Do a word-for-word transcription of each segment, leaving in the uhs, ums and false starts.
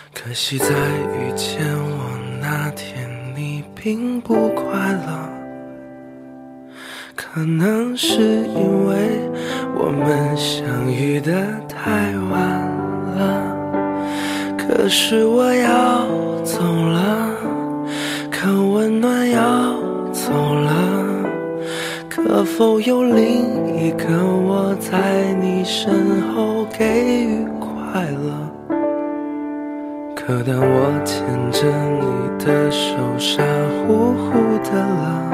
可惜在遇见我那天，你并不快乐。可能是因为我们相遇的太晚了，可是我要走了，可温暖要走了，可否有另一个我在你身后给予快乐？可当我牵着你的手傻乎乎的了，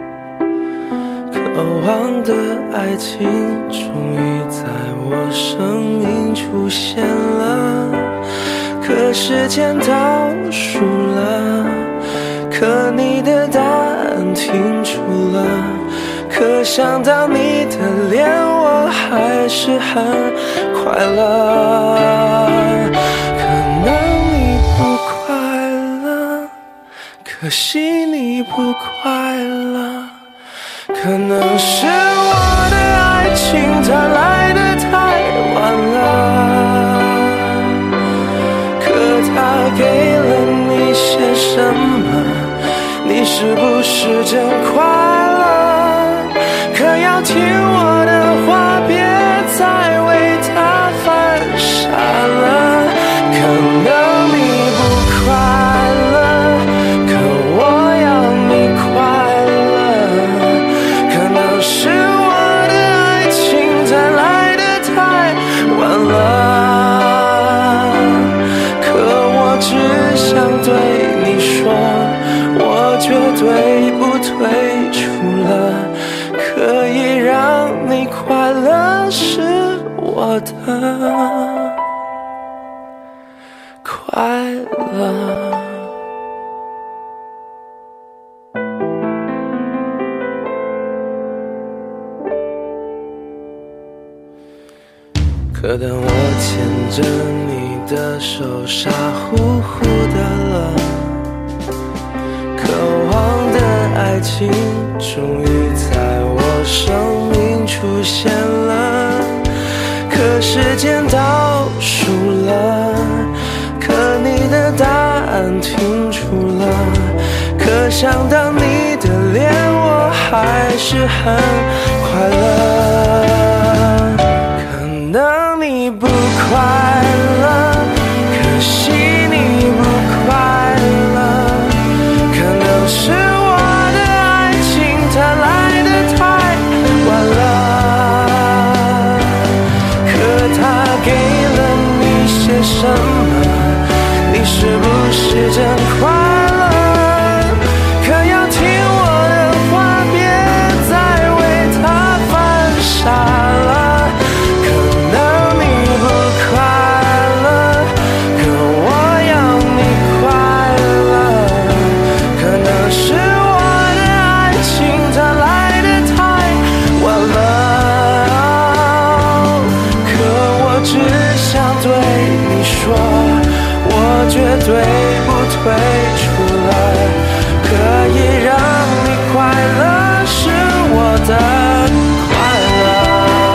渴望的爱情终于在我生命出现了，可时间倒数了，可你的答案停住了，可想到你的脸我还是很快乐。可能你不快乐，可惜你不快乐，可能是我的爱情它来得太晚了，可它给了你些什么？你是不是真快乐？可要听我的话，别再为它犯傻了。可能你不快乐，可我要你快乐。可能是我的爱情它来得太晚了，可我只想对你说，我绝对不退出了，可以让你快乐是我的快乐。可当我牵着你的手傻乎乎的了，渴望的爱情终于在我生命出现了，可时间倒数了，可你的答案停住了，可想到你的脸我还是很快乐。可能你不快乐，可惜你不快乐，可能是我的爱情它来得太晚了，可它给了你些什么？你是不是真快乐？可要听我的话，别再为它犯傻了。可能你不快乐，可我要你快乐。可能是我的爱情它来得太晚了，可我只想对你说，我绝对不退出了，可以让你快乐是我的快乐。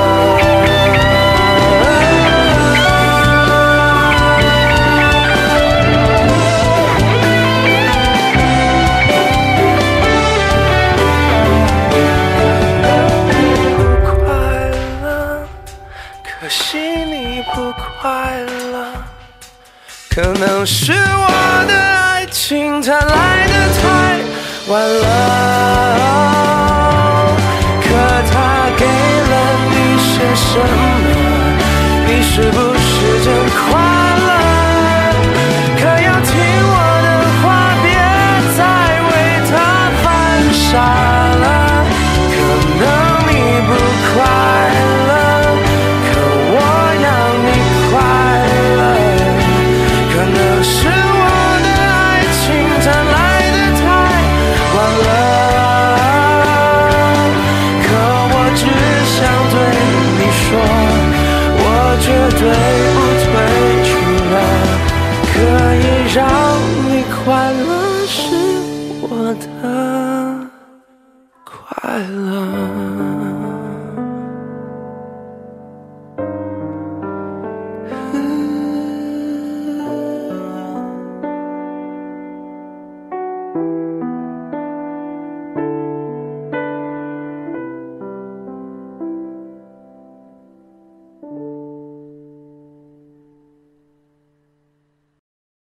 不快乐，可惜你不快乐，可能是我的爱情它来得太晚了，可它给了你些什么？你是不是真快乐？可要听我的话，别再为它犯傻了。可能你不快乐，可我要你快乐。可能是我的爱情它来得太晚了，可我只想对你说，我绝对不退出了，可以让你快乐是我的快乐。